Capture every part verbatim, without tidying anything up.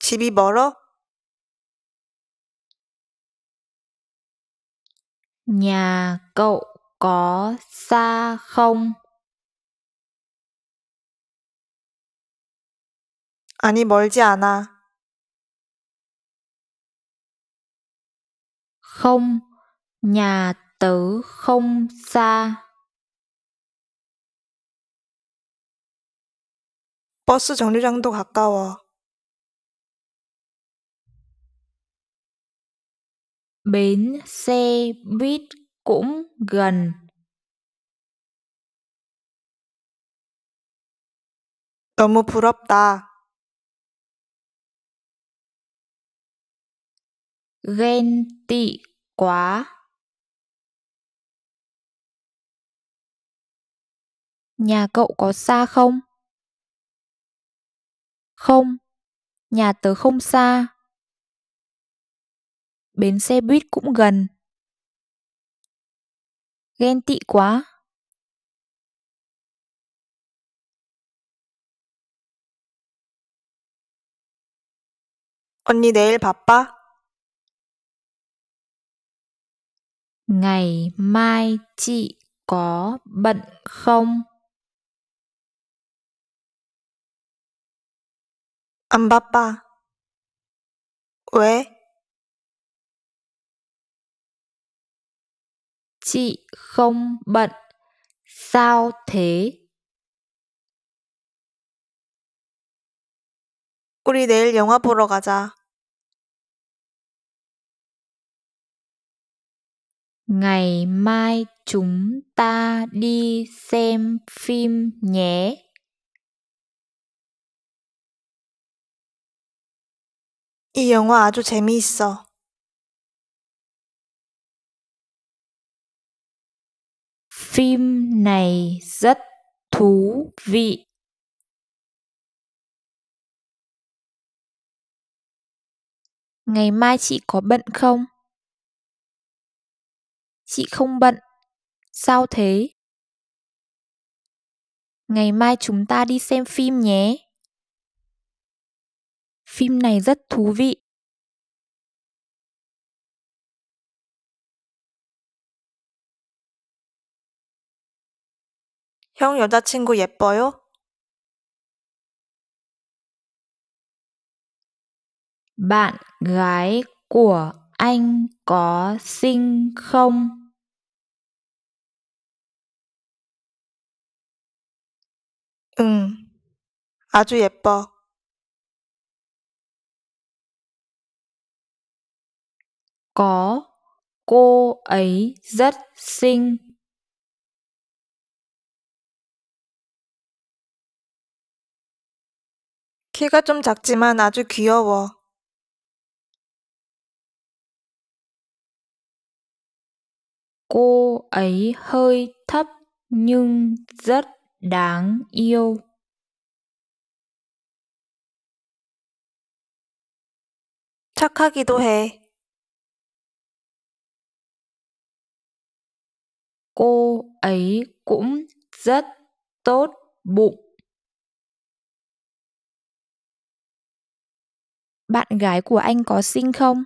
집이 멀어? Nhà cậu có xa không? 아니, 멀지 않아. Không, nhà tớ không xa. 버스 정류장도 가까워. Bến xe buýt cũng gần. 너무 부럽다. Ghen tị quá. Nhà cậu có xa không? Không, nhà tớ không xa. Bến xe buýt cũng gần. Ghen tị quá. 언니 내일 바빠? Ngày mai chị có bận không? 안 바빠. 왜? Chị không bận. Sao thế? 우리 내일 영화 보러 가자. Ngày mai chúng ta đi xem phim nhé. 이 영화 아주 재미있어. Phim này rất thú vị. Ngày mai chị có bận không? Chị không bận. Sao thế? Ngày mai chúng ta đi xem phim nhé. Phim này rất thú vị. 형 여자친구 예뻐요? Bạn gái của anh có xinh không? 응, 아주 예뻐. Có, cô ấy rất xinh. 키가 좀 작지만 아주 귀여워. Cô ấy hơi thấp nhưng rất đáng yêu. 착하기도 해. Cô ấy cũng rất tốt bụng. Bạn gái của anh có xinh không?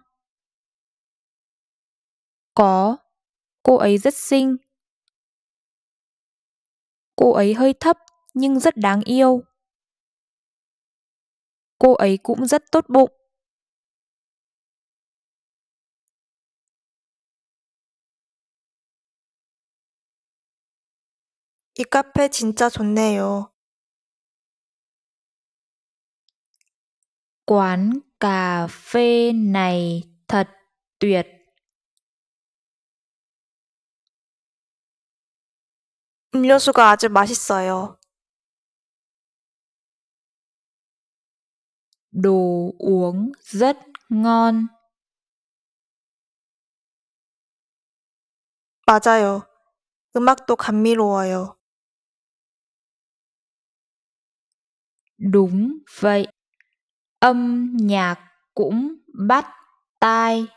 Có, cô ấy rất xinh. Cô ấy hơi thấp nhưng rất đáng yêu. Cô ấy cũng rất tốt bụng. 이 카페 진짜 좋네요. Quán cà phê này thật tuyệt. 음료수가 아주 맛있어요. Đồ uống rất ngon. 맞아요. 음악도 감미로워요. Đúng vậy. Âm nhạc cũng bắt tai.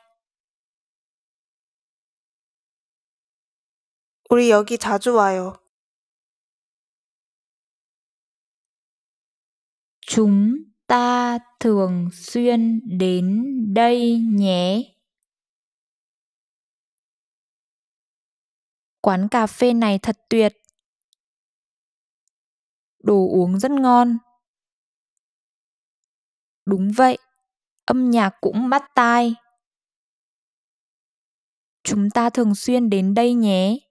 우리 여기 자주 와요. Chúng ta thường xuyên đến đây nhé. Quán cà phê này thật tuyệt. Đồ uống rất ngon. Đúng vậy, âm nhạc cũng bắt tai. Chúng ta thường xuyên đến đây nhé.